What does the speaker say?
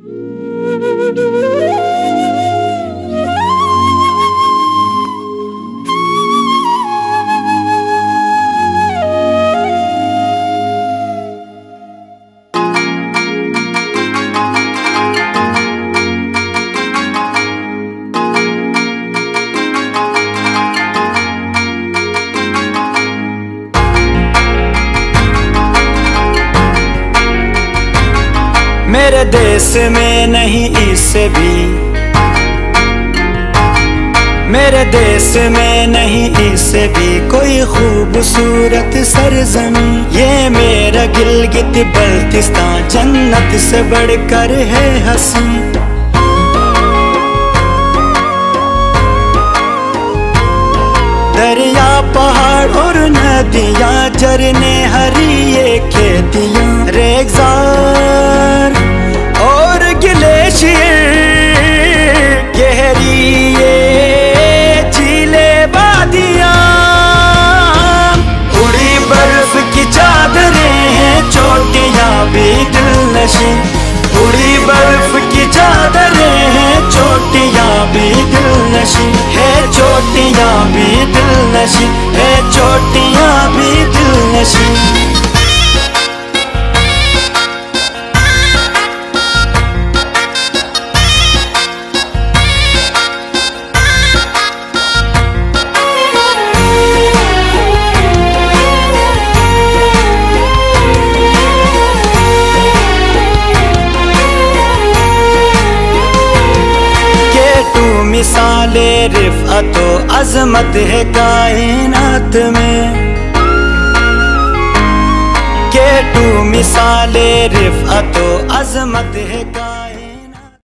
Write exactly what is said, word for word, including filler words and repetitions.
मेरे देश में नहीं इससे भी, मेरे देश में नहीं इससे भी कोई खूबसूरत सरजमी। ये मेरा गिलगित बल्तिस्तान जन्नत से बढ़कर है हंसी। दरिया पहाड़ और नदियाँ झरने हरी ये खेतियाँ, रेगिस्तान और ग्लेशियर गहरी ये झीलें वादियाँ। उड़ी बर्फ की चादरें हैं चोटियाँ भी दिलनशी, उड़ी बर्फ की चादरें हैं चोटियाँ भी दिलनशी है, चोटियाँ भी दिलनशी है, चोटियाँ भी दिलनशी। मिसाले रिफ़अतो अज़मत है कायनात में, के टू मिसाले रिफ़अतो अज़मत है कायनात।